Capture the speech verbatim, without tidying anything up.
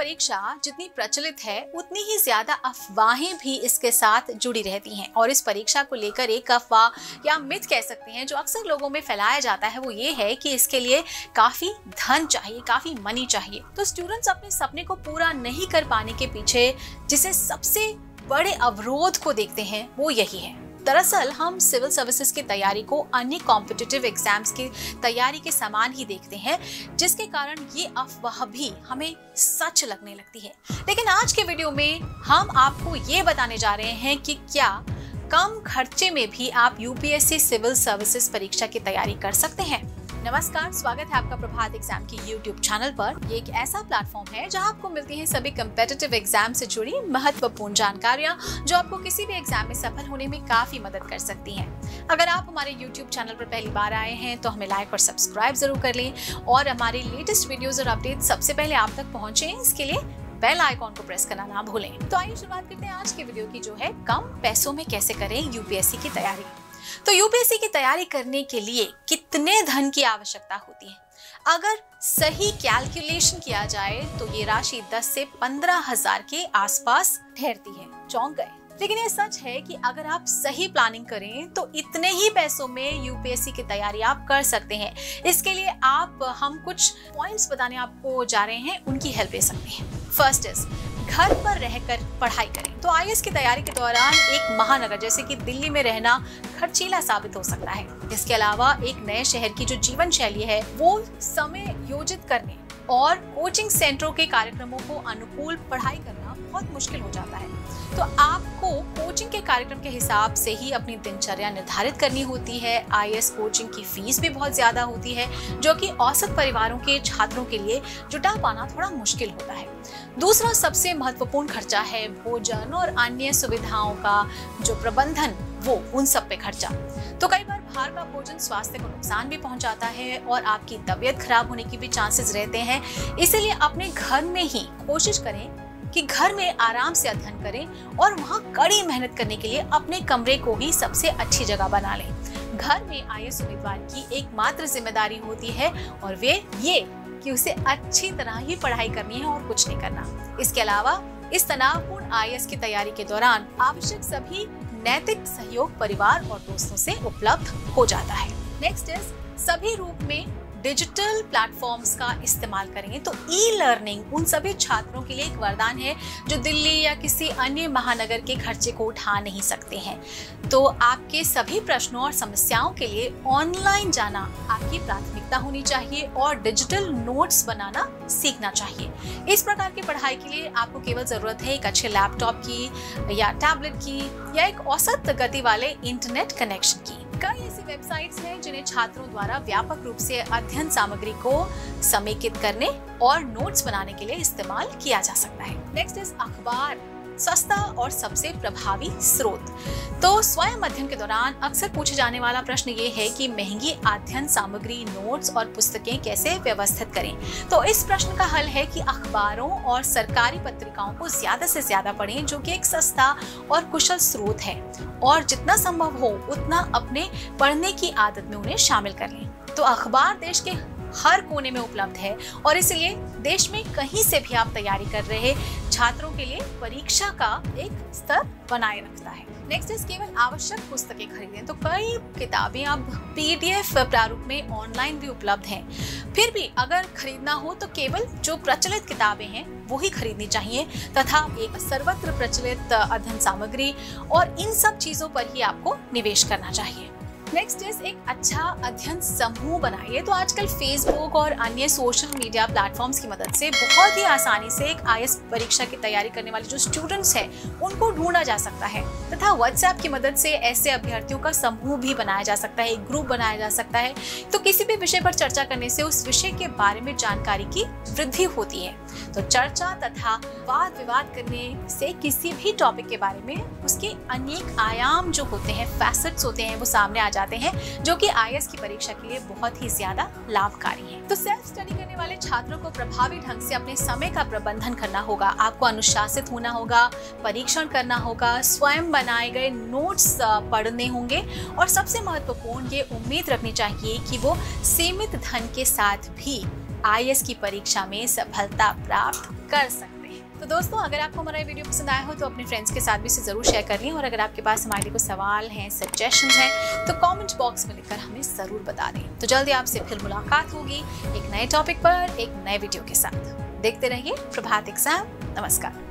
परीक्षा जितनी प्रचलित है उतनी ही ज्यादा अफवाहें भी इसके साथ जुड़ी रहती हैं और इस परीक्षा को लेकर एक अफवाह या मिथ कह सकते हैं जो अक्सर लोगों में फैलाया जाता है वो ये है कि इसके लिए काफी धन चाहिए, काफी मनी चाहिए। तो स्टूडेंट्स अपने सपने को पूरा नहीं कर पाने के पीछे जिसे सबसे बड़े अवरोध को देखते हैं वो यही है। दरअसल हम सिविल सर्विसेज की तैयारी को अन्य कॉम्पिटिटिव एग्जाम्स की तैयारी के समान ही देखते हैं, जिसके कारण ये अफवाह भी हमें सच लगने लगती है। लेकिन आज के वीडियो में हम आपको ये बताने जा रहे हैं कि क्या कम खर्चे में भी आप यूपीएससी सिविल सर्विसेज परीक्षा की तैयारी कर सकते हैं। नमस्कार, स्वागत है आपका प्रभात एग्जाम की यूट्यूब चैनल पर। ये एक ऐसा प्लेटफॉर्म है जहां आपको मिलती हैं सभी कम्पिटिटिव एग्जाम से जुड़ी महत्वपूर्ण जानकारियां जो आपको किसी भी एग्जाम में सफल होने में काफी मदद कर सकती हैं। अगर आप हमारे यूट्यूब चैनल पर पहली बार आए हैं तो हमें लाइक और सब्सक्राइब जरूर कर लें और हमारे लेटेस्ट वीडियोज और अपडेट सबसे पहले आप तक पहुंचे, इसके लिए बेल आइकॉन को प्रेस करना ना भूलें। तो आइए शुरुआत करते हैं आज के वीडियो की, जो है कम पैसों में कैसे करें यूपीएससी की तैयारी। तो यूपीएससी की तैयारी करने के लिए कितने धन की आवश्यकता होती है? अगर सही कैलकुलेशन किया जाए तो ये राशि दस से पंद्रह हजार के आसपास ठहरती है। चौंक गए? लेकिन ये सच है कि अगर आप सही प्लानिंग करें तो इतने ही पैसों में यूपीएससी की तैयारी आप कर सकते हैं। इसके लिए आप हम कुछ पॉइंट्स बताने आपको जा रहे हैं, उनकी हेल्प ले सकते हैं। फर्स्ट इज घर पर रहकर पढ़ाई करें। तो आईएएस की तैयारी के दौरान एक महानगर जैसे कि दिल्ली में रहना खर्चीला साबित हो सकता है। इसके अलावा एक नए शहर की जो जीवन शैली है वो समय योजित करने और कोचिंग सेंटरों के कार्यक्रमों को अनुकूल पढ़ाई करना बहुत मुश्किल हो जाता है। तो आपको कोचिंग के कार्यक्रम के हिसाब से ही अपनी दिनचर्या निर्धारित करनी होती है। आईएएस कोचिंग की फीस भी बहुत ज्यादा होती है, जो कि औसत परिवारों के छात्रों के लिए जुटा पाना थोड़ा मुश्किल होता है। दूसरा सबसे महत्वपूर्ण खर्चा है भोजन और अन्य सुविधाओं का जो प्रबंधन, वो उन सब पे खर्चा। तो कई बार बाहर का भोजन स्वास्थ्य को नुकसान भी पहुंचाता है और आपकी तबीयत खराब होने की भी चांसेस रहते हैं। इसीलिए अपने घर में ही कोशिश करें कि घर में आराम से अध्ययन करें और वहाँ कड़ी मेहनत करने के लिए अपने कमरे को ही सबसे अच्छी जगह बना लें। घर में आईएएस उम्मीदवार की एकमात्र जिम्मेदारी होती है और वे ये कि उसे अच्छी तरह ही पढ़ाई करनी है और कुछ नहीं करना। इसके अलावा इस तनावपूर्ण आईएएस की तैयारी के दौरान आवश्यक सभी नैतिक सहयोग परिवार और दोस्तों से उपलब्ध हो जाता है। नेक्स्ट इज सभी रूप में डिजिटल प्लेटफॉर्म्स का इस्तेमाल करें। तो ई लर्निंग उन सभी छात्रों के लिए एक वरदान है जो दिल्ली या किसी अन्य महानगर के खर्चे को उठा नहीं सकते हैं। तो आपके सभी प्रश्नों और समस्याओं के लिए ऑनलाइन जाना आपकी प्राथमिकता होनी चाहिए और डिजिटल नोट्स बनाना सीखना चाहिए। इस प्रकार की पढ़ाई के लिए आपको केवल जरूरत है एक अच्छे लैपटॉप की या टैबलेट की या एक औसत गति वाले इंटरनेट कनेक्शन की। कई ऐसी वेबसाइट्स हैं जिन्हें छात्रों द्वारा व्यापक रूप से अध्ययन सामग्री को समेकित करने और नोट्स बनाने के लिए इस्तेमाल किया जा सकता है। नेक्स्ट इज अखबार, सस्ता और सबसे प्रभावी स्रोत। तो स्वयं अध्ययन के दौरान अक्सर पूछे जाने वाला प्रश्न ये है कि महंगी अध्ययन सामग्री, नोट्स और पुस्तकें कैसे व्यवस्थित करें। तो इस प्रश्न का हल है कि अखबारों और सरकारी पत्रिकाओं को ज्यादा से ज्यादा पढ़ें, जो कि एक सस्ता और कुशल स्रोत है, और जितना संभव हो उतना अपने पढ़ने की आदत में उन्हें शामिल कर लें। तो अखबार देश के हर कोने में उपलब्ध है और इसलिए देश में कहीं से भी आप तैयारी कर रहे छात्रों के लिए परीक्षा का एक स्तर बनाए रखता है। नेक्स्ट इज केवल आवश्यक पुस्तकें खरीदें। तो कई किताबें अब पीडीएफ प्रारूप में ऑनलाइन भी उपलब्ध हैं। फिर भी अगर खरीदना हो तो केवल जो प्रचलित किताबें हैं वो ही खरीदनी चाहिए तथा एक सर्वत्र प्रचलित अध्ययन सामग्री और इन सब चीजों पर ही आपको निवेश करना चाहिए। नेक्स्ट इज एक अच्छा अध्ययन समूह बनाइए। तो आजकल फेसबुक और अन्य सोशल मीडिया प्लेटफॉर्म्स की मदद से बहुत ही आसानी से एक आईएएस परीक्षा की तैयारी करने वाले जो स्टूडेंट्स हैं उनको ढूंढा जा सकता है तथा व्हाट्सएप की मदद से ऐसे अभ्यर्थियों का समूह भी बनाया जा सकता है, एक ग्रुप बनाया जा सकता है। तो किसी भी विषय पर चर्चा करने से उस विषय के बारे में जानकारी की वृद्धि होती है। तो चर्चा तथा वाद विवाद करने से किसी भी टॉपिक के बारे में उसके अनेक आयाम जो होते हैं, फैसेट्स होते हैं, वो सामने आ जाते हैं, जो कि आईएएस की परीक्षा के लिए बहुत ही ज्यादा लाभकारी है। तो सेल्फ स्टडी करने वाले छात्रों को प्रभावी ढंग से अपने समय का प्रबंधन करना होगा। आपको अनुशासित होना होगा, परीक्षण करना होगा, स्वयं बनाए गए नोट्स पढ़ने होंगे और सबसे महत्वपूर्ण ये उम्मीद रखनी चाहिए कि वो सीमित धन के साथ भी आईएएस की परीक्षा में सफलता प्राप्त कर सकते हैं। तो दोस्तों, अगर आपको हमारा वीडियो पसंद आया हो तो अपने फ्रेंड्स के साथ भी इसे जरूर शेयर कर लें, और अगर आपके पास हमारे लिए कोई सवाल हैं, सजेशंस हैं, तो कमेंट बॉक्स में लिखकर हमें जरूर बता दें। तो जल्दी आपसे फिर मुलाकात होगी एक नए टॉपिक पर, एक नए वीडियो के साथ। देखते रहिए प्रभात एग्जाम। नमस्कार।